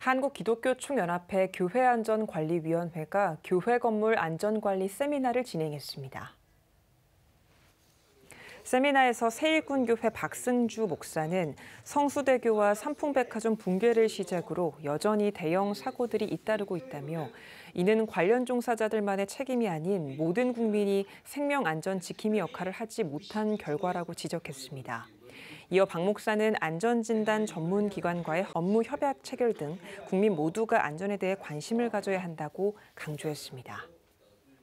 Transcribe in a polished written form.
한국기독교총연합회 교회안전관리위원회가 교회 건물 안전관리 세미나를 진행했습니다. 세미나에서 세일군교회 박승주 목사는 성수대교와 삼풍백화점 붕괴를 시작으로 여전히 대형 사고들이 잇따르고 있다며 이는 관련 종사자들만의 책임이 아닌 모든 국민이 생명 안전 지킴이 역할을 하지 못한 결과라고 지적했습니다. 이어 박 목사는 안전진단 전문기관과의 업무 협약 체결 등 국민 모두가 안전에 대해 관심을 가져야 한다고 강조했습니다.